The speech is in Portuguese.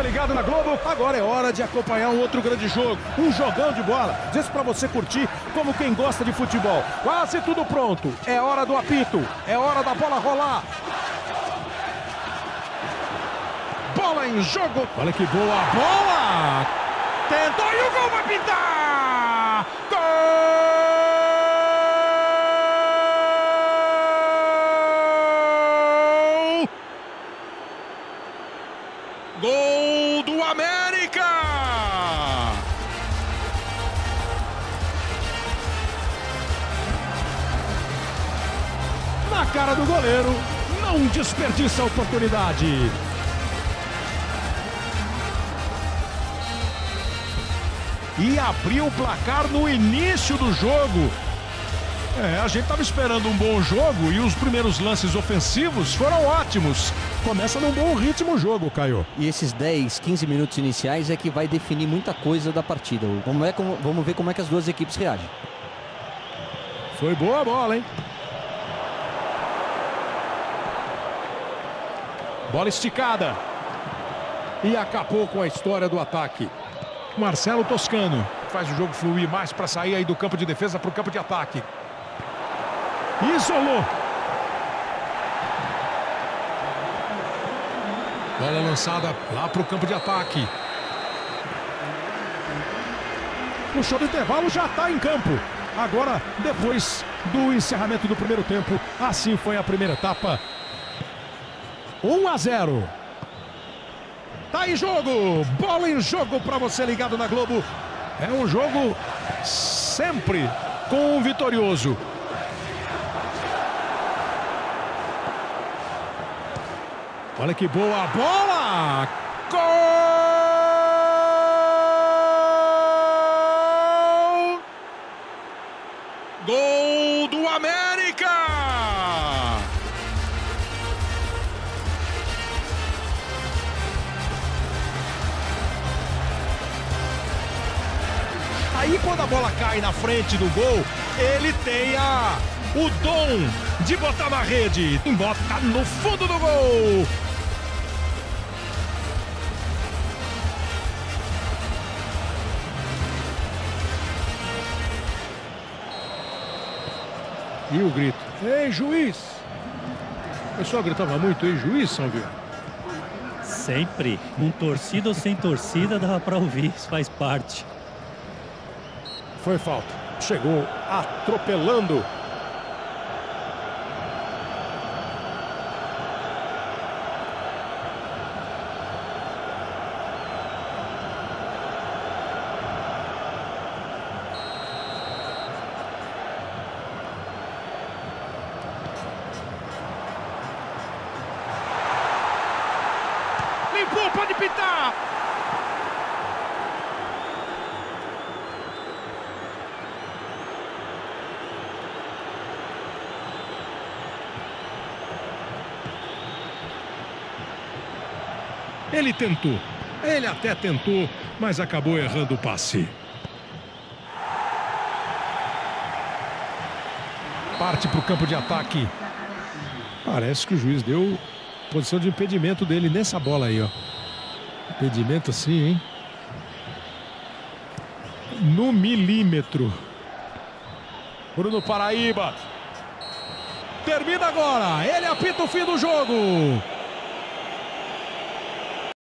ligado na Globo, agora é hora de acompanhar um outro grande jogo, um jogão de bola, desse pra você curtir como quem gosta de futebol. Quase tudo pronto, é hora do apito, é hora da bola rolar. Bola em jogo, olha que boa bola! Tentou e o gol vai pintar! Gol! Gol do América! Na cara do goleiro, não desperdiça a oportunidade. E abriu o placar no início do jogo. A gente estava esperando um bom jogo e os primeiros lances ofensivos foram ótimos. Começa num bom ritmo o jogo, Caio. E esses 10, 15 minutos iniciais é que vai definir muita coisa da partida. Vamos ver como é que as duas equipes reagem. Foi boa a bola, hein? Bola esticada. E acabou com a história do ataque. Marcelo Toscano faz o jogo fluir mais para sair aí do campo de defesa para o campo de ataque. Isolou. Bola lançada lá para o campo de ataque. O show do intervalo já está em campo. Agora, depois do encerramento do primeiro tempo, assim foi a primeira etapa. 1-0. Tá em jogo, bola em jogo para você ligado na Globo. É um jogo sempre com um vitorioso. Olha que boa bola! Gol! Gol do América! Aí quando a bola cai na frente do gol, ele tem o dom de botar na rede. Bota no fundo do gol. E o grito. Ei, juiz! O pessoal gritava muito, ei, juiz, Salvio? Sempre. Com torcida ou sem torcida, dava pra ouvir. Isso faz parte. Foi falta. Chegou atropelando. Limpou, pode pitar! Ele tentou, ele até tentou, mas acabou errando o passe. Parte para o campo de ataque. Parece que o juiz deu posição de impedimento dele nessa bola aí, ó. Impedimento assim, hein? No milímetro. Bruno Paraíba. Termina agora. Ele apita o fim do jogo.